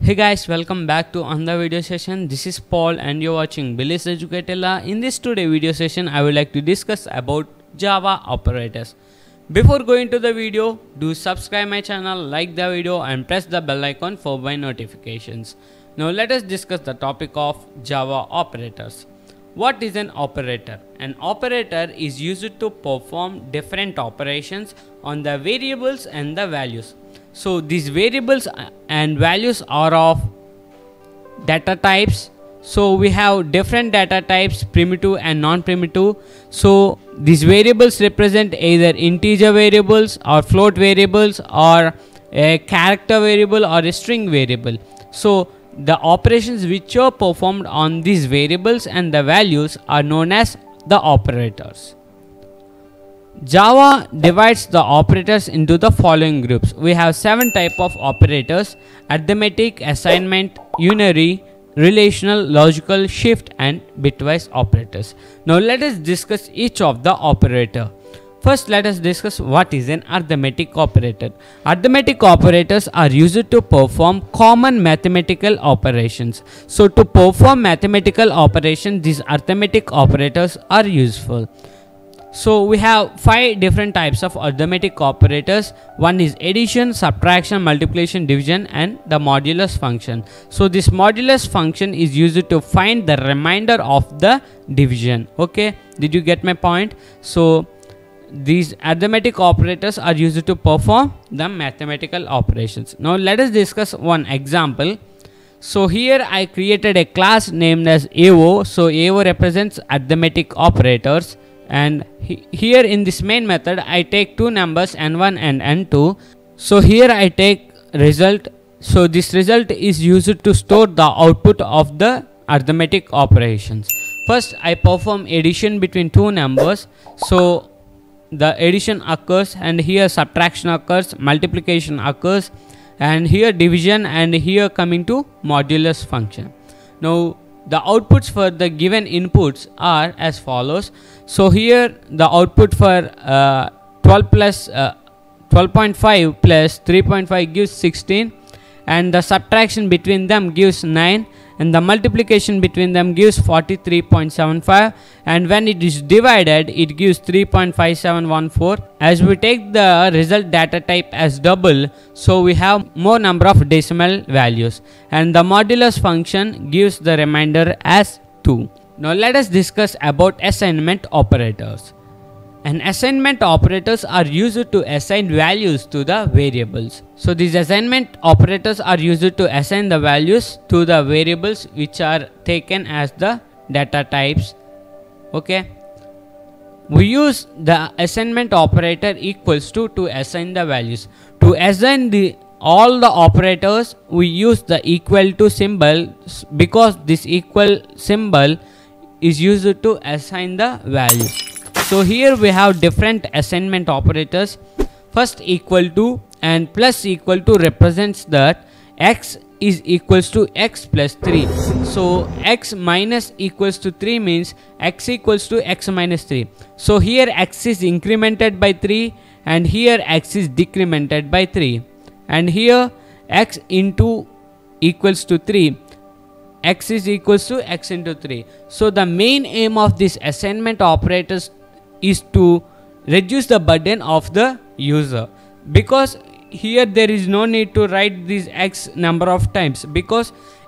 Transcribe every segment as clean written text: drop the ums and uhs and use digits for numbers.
Hey guys, welcome back to another video session. This is Paul and you're watching Billy's Educatella. In this today video session, I would like to discuss about Java operators. Before going to the video, do subscribe my channel, like the video and press the bell icon for my notifications. Now let us discuss the topic of Java operators. What is an operator? An operator is used to perform different operations on the variables and the values. So these variables and values are of data types. So we have different data types, primitive and non-primitive. So these variables represent either integer variables or float variables or a character variable or a string variable. So the operations which are performed on these variables and the values are known as the operators. Java divides the operators into the following groups. We have 7 types of operators: arithmetic, assignment, unary, relational, logical, shift and bitwise operators. Now let us discuss each of the operator. First, let us discuss what is an arithmetic operator. Arithmetic operators are used to perform common mathematical operations. So to perform mathematical operations, these arithmetic operators are useful. So we have 5 different types of arithmetic operators. One is addition, subtraction, multiplication, division and the modulus function. So this modulus function is used to find the remainder of the division. Okay, did you get my point? So these arithmetic operators are used to perform the mathematical operations. Now let us discuss one example. So here I created a class named as AO. So AO represents arithmetic operators. And here in this main method I take two numbers n1 and n2. So here I take result. So this result is used to store the output of the arithmetic operations. First I perform addition between two numbers. So the addition occurs and here subtraction occurs, multiplication occurs and here division and here coming to modulus function. Now the outputs for the given inputs are as follows. So here the output for 12.5 plus 3.5 gives 16 and the subtraction between them gives 9 and the multiplication between them gives 43.75 and when it is divided it gives 3.5714. As we take the result data type as double, so we have more number of decimal values and the modulus function gives the remainder as 2. Now let us discuss about assignment operators. And assignment operators are used to assign values to the variables. So these assignment operators are used to assign the values to the variables which are taken as the data types. Okay. We use the assignment operator equals to assign the values. To assign all the operators we use the equal to symbol because this equal symbol is used to assign the values. So here we have different assignment operators. First equal to and plus equal to represents that x is equals to x plus 3. So x minus equals to 3 means x equals to x minus 3. So here x is incremented by 3 and here x is decremented by 3. And here x into equals to 3. X is equals to x into 3. So the main aim of this assignment operators is to reduce the burden of the user, because here there is no need to write this x number of times because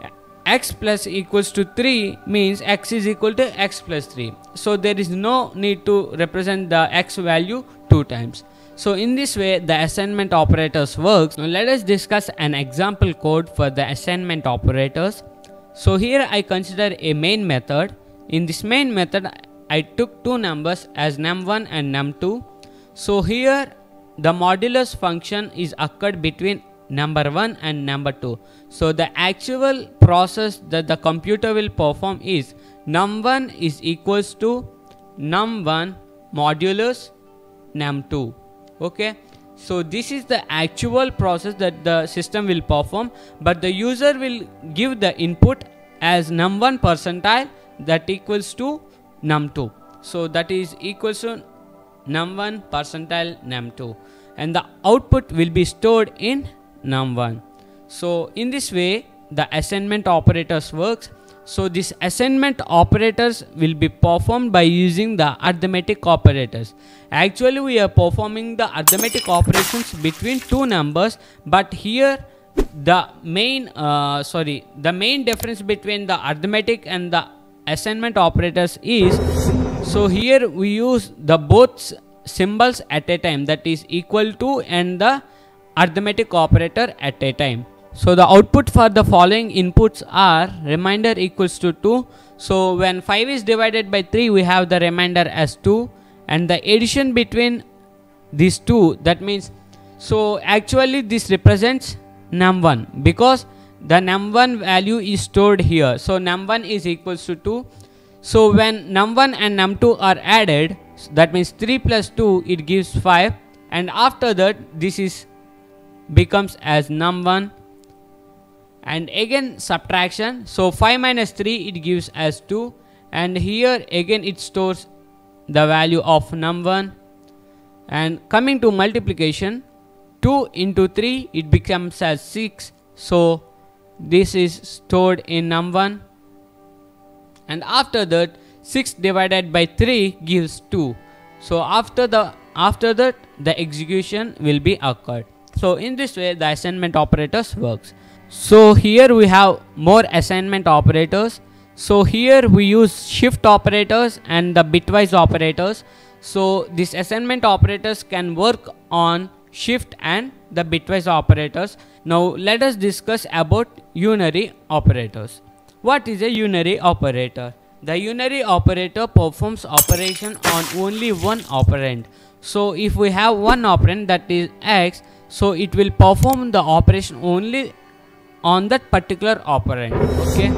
x plus equals to 3 means x is equal to x plus 3. So there is no need to represent the x value 2 times. So in this way the assignment operators works. Now let us discuss an example code for the assignment operators. So here I consider a main method. In this main method I took two numbers as num1 and num2. So here the modulus function is occurred between number 1 and number 2. So the actual process that the computer will perform is num1 is equals to num1 modulus num2. Okay. So this is the actual process that the system will perform, but the user will give the input as num1 percentile that equals to num2. So that is equals to num1 percentile num2 and the output will be stored in num1. So in this way the assignment operators works. So this assignment operators will be performed by using the arithmetic operators. Actually we are performing the arithmetic operations between two numbers, but here the main difference between the arithmetic and the assignment operators is, so here we use the both symbols at a time, that is equal to and the arithmetic operator at a time. So the output for the following inputs are remainder equals to 2. So when 5 is divided by 3, we have the remainder as 2, and the addition between these two, that means, so actually this represents num1 because the num1 value is stored here. So num1 is equals to 2. So when num1 and num2 are added, that means 3 plus 2, it gives 5, and after that this is becomes as num1, and again subtraction, so 5 minus 3 it gives as 2, and here again it stores the value of num1. And coming to multiplication, 2 into 3 it becomes as 6, so this is stored in num1, and after that 6 divided by 3 gives 2. So after that the execution will be occurred. So in this way the assignment operators works. So here we have more assignment operators. So here we use shift operators and the bitwise operators. So these assignment operators can work on shift and the bitwise operators. Now let us discuss about unary operators. What is a unary operator? The unary operator performs operation on only one operand. So if we have one operand, that is x, so it will perform the operation only on that particular operand. Okay,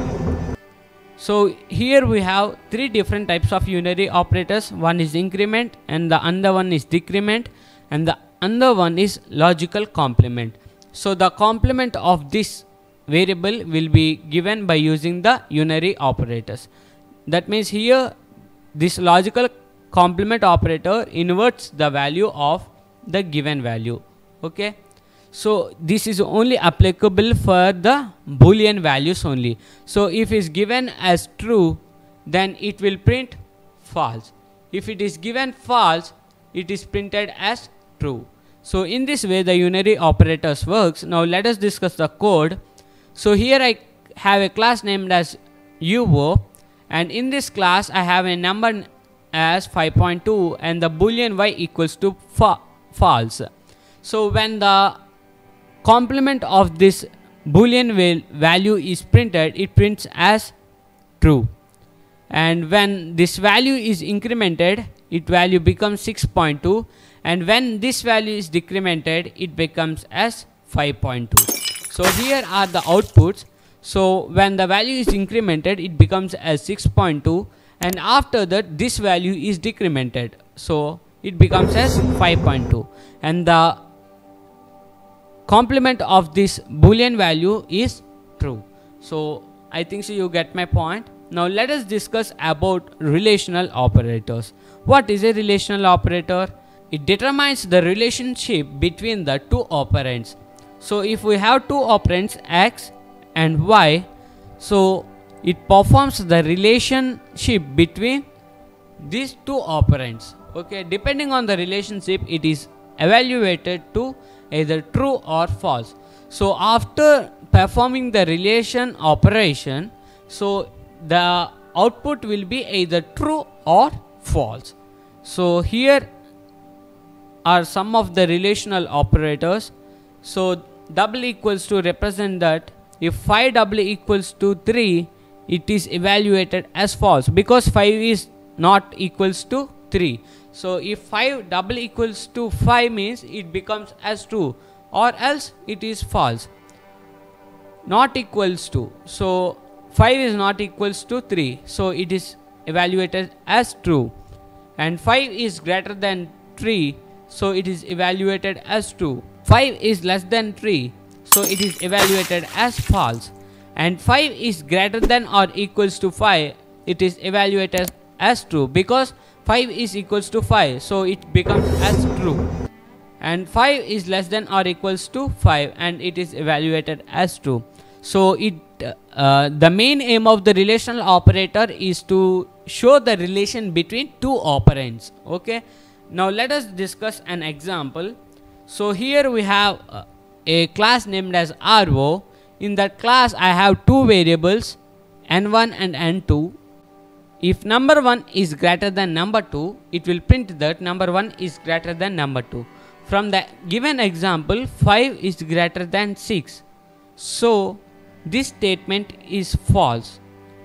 so here we have three different types of unary operators. One is increment, and the other one is decrement, and the other one is logical complement. So the complement of this variable will be given by using the unary operators. That means here this logical complement operator inverts the value of the given value. Okay, so this is only applicable for the boolean values only. So if it is given as true, then it will print false. If it is given false, it is printed as true. So in this way the unary operators works. Now let us discuss the code. So here I have a class named as uo, and in this class I have a number as 5.2 and the boolean y equals to false. So when the complement of this boolean value is printed, it prints as true, and when this value is incremented, its value becomes 6.2, and when this value is decremented, it becomes as 5.2. So here are the outputs. So when the value is incremented, it becomes as 6.2, and after that this value is decremented, so it becomes as 5.2, and the complement of this boolean value is true. So I think so you get my point. Now let us discuss about relational operators. What is a relational operator? It determines the relationship between the two operands. So if we have two operands x and y, so it performs the relationship between these two operands. Okay, depending on the relationship, it is evaluated to either true or false. So after performing the relation operation, so the output will be either true or false. So here are some of the relational operators. So double equals to represent that if 5 double equals to 3, it is evaluated as false because 5 is not equals to 3. So if 5 double equals to 5 means it becomes as true, or else it is false. Not equals to, so 5 is not equals to 3, so it is evaluated as true, and 5 is greater than 3, so it is evaluated as true. 5 is less than 3, so it is evaluated as false, and 5 is greater than or equals to 5, it is evaluated as true because 5 is equals to 5, so it becomes as true, and 5 is less than or equals to 5 and it is evaluated as true. So the main aim of the relational operator is to show the relation between two operands. Okay, now let us discuss an example. So here we have a class named as RO. In that class I have two variables, n1 and n2. If number 1 is greater than number 2, it will print that number 1 is greater than number 2. From the given example, 5 is greater than 6. So this statement is false.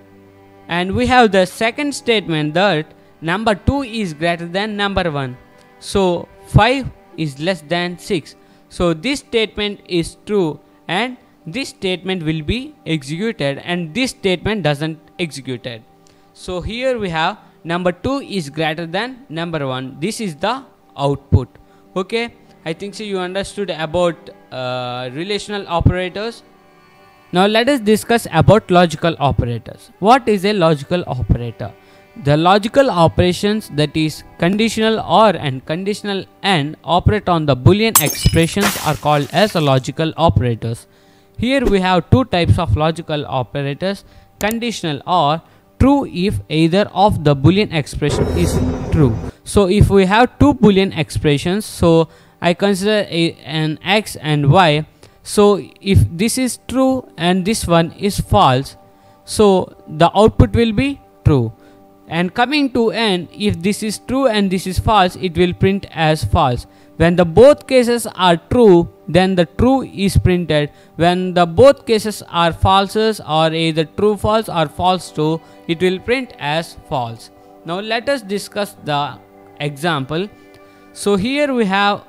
And we have the second statement that number 2 is greater than number 1. So 5 is less than 6. So this statement is true, and this statement will be executed, and this statement doesn't executed. So here we have number 2 is greater than number 1. This is the output. Okay, I think so you understood about relational operators. Now let us discuss about logical operators. What is a logical operator? The logical operations, that is conditional OR and conditional AND, operate on the Boolean expressions, are called as logical operators. Here we have two types of logical operators: conditional OR, true if either of the Boolean expression is true. So if we have two Boolean expressions, so I consider an x and y. So if this is true and this one is false, so the output will be true. And coming to n, if this is true and this is false, it will print as false. When the both cases are true, then the true is printed. When the both cases are falses, or either true false or false true, it will print as false. Now let us discuss the example. So here we have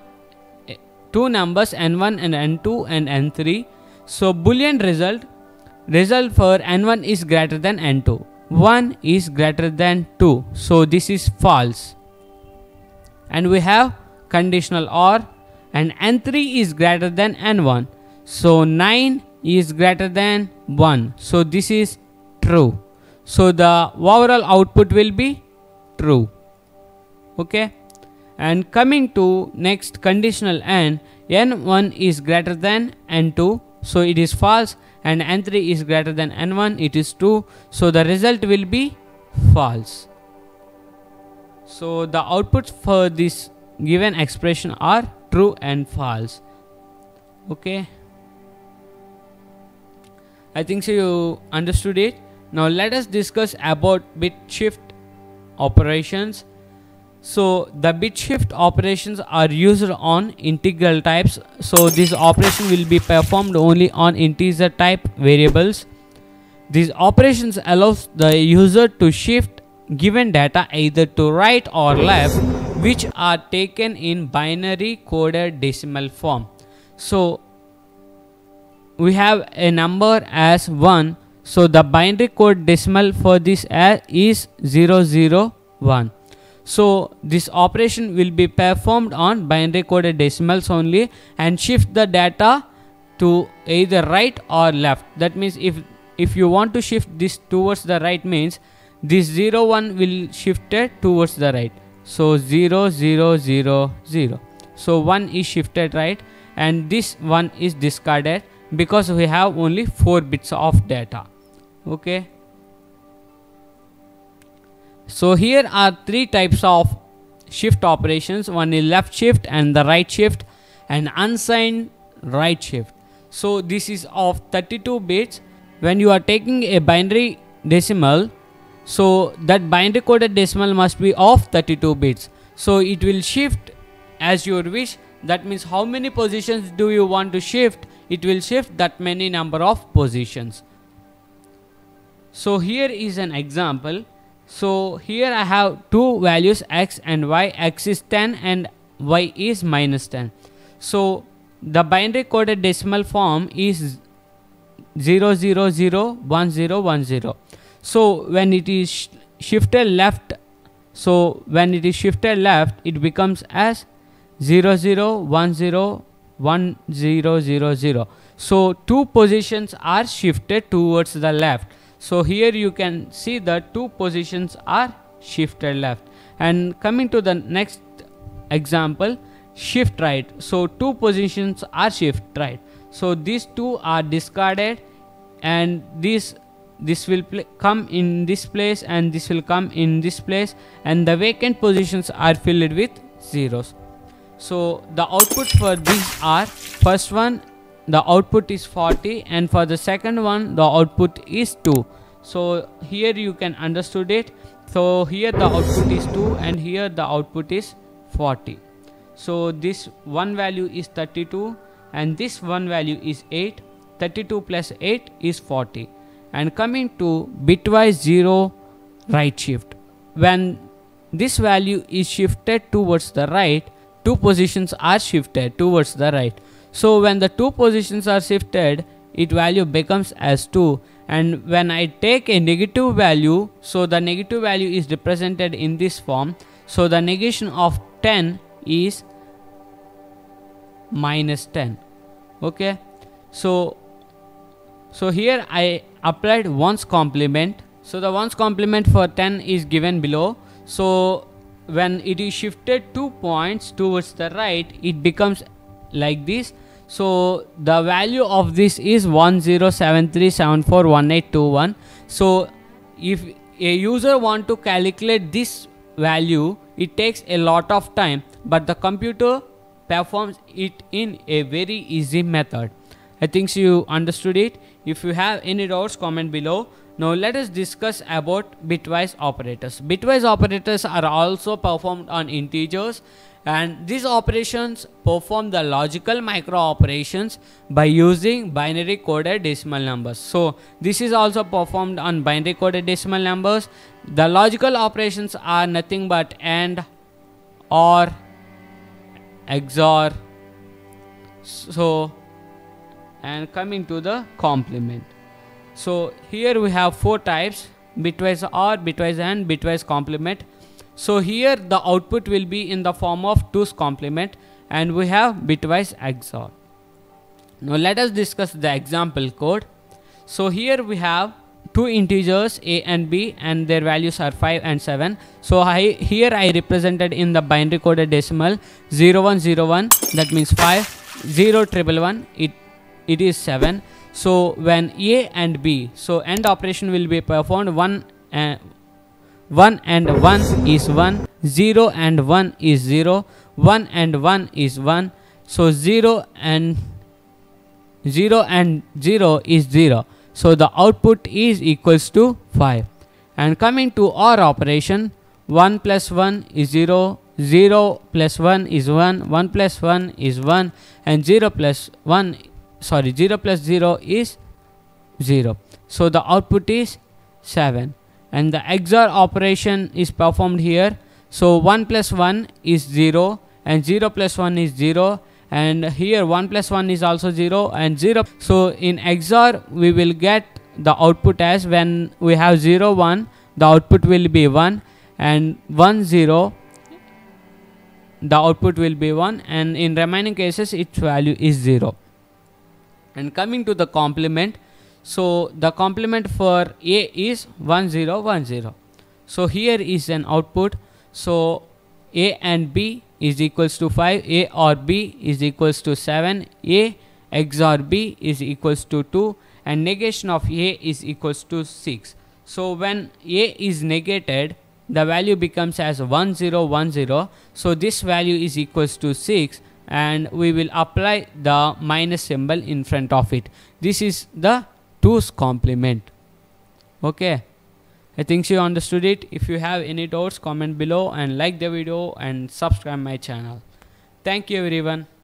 two numbers, n1 and n2 and n3. So Boolean result for n1 is greater than n2. 1 is greater than 2. So this is false. And we have conditional OR, and n3 is greater than n1. So 9 is greater than 1. So this is true. So the overall output will be true. Okay. And coming to next conditional AND, n1 is greater than n2. So it is false, and n3 is greater than n1, it is true. So the result will be false. So the outputs for this given expression are true and false. Okay, I think so you understood it. Now let us discuss about bit shift operations. So the bit shift operations are used on integral types. So this operation will be performed only on integer type variables. These operations allows the user to shift given data either to right or left, which are taken in binary coded decimal form. So we have a number as 1. So the binary code decimal for this is 001. So this operation will be performed on binary coded decimals only, and shift the data to either right or left. That means if you want to shift this towards the right, means this 01 will shift it towards the right. So 0000. So 1 is shifted right, and this 1 is discarded because we have only 4 bits of data. Okay. So here are three types of shift operations. One is left shift and the right shift, and unsigned right shift. So this is of 32 bits. When you are taking a binary decimal, so that binary coded decimal must be of 32 bits. So it will shift as your wish. That means how many positions do you want to shift, it will shift that many number of positions. So here is an example. So here I have two values x and y. X is 10 and y is minus 10. So the binary coded decimal form is 0001010. So when it is shifted left, it becomes as 00101000. So two positions are shifted towards the left. So here you can see that two positions are shifted left. And coming to the next example, shift right. So two positions are shift right. So these two are discarded and this will come in this place, and this will come in this place, and the vacant positions are filled with zeros. So the output for these are, first one the output is 40, and for the second one the output is 2. So here you can understood it. So here the output is 2 and here the output is 40. So this one value is 32 and this one value is 8. 32 plus 8 is 40. And coming to bitwise 0 right shift, when this value is shifted towards the right, two positions are shifted towards the right. So when the two positions are shifted, its value becomes as 2, and when I take a negative value, so the negative value is represented in this form. So the negation of 10 is minus 10. Okay, so here I applied 1's complement. So the 1's complement for 10 is given below. So when it is shifted 2 points towards the right, it becomes like this. So the value of this is 1073741821. So if a user want to calculate this value, it takes a lot of time, but the computer performs it in a very easy method. I think you understood it. If you have any doubts, comment below. Now let us discuss about bitwise operators. Bitwise operators are also performed on integers, and these operations perform the logical micro operations by using binary coded decimal numbers. So this is also performed on binary coded decimal numbers. The logical operations are nothing but AND, OR, XOR. So, and coming to the complement. So here we have 4 types: bitwise OR, bitwise AND, bitwise complement. So here the output will be in the form of 2's complement, and we have bitwise XOR. Now let us discuss the example code. So here we have two integers A and B, and their values are 5 and 7. So here I represented in the binary coded decimal 0101, that means 5, 0111, it is 7. So when A and B, so AND operation will be performed, 1 and 1 is 1, 0 and 1 is 0, 1 and 1 is 1. So 0 and 0 is 0. So the output is equals to 5. And coming to OR operation, 1 plus 1 is 0, 0 plus 1 is 1, 1 plus 1 is 1, and 0 plus 0 is 0. So the output is 7. And the XOR operation is performed here. So 1 plus 1 is 0 and 0 plus 1 is 0, and here 1 plus 1 is also 0 and 0. So in XOR we will get the output as, when we have 0 1, the output will be 1, and 1 0, the output will be 1, and in remaining cases its value is 0. And coming to the complement, so the complement for A is 1010. So here is an output. So A and B is equals to 5, A or B is equals to 7, A XOR B is equals to 2, and negation of A is equals to 6. So when A is negated, the value becomes as 1010. So this value is equals to 6, and we will apply the minus symbol in front of it. This is the 2's complement. Okay, I think you understood it. If you have any doubts, comment below and like the video and subscribe my channel. Thank you everyone.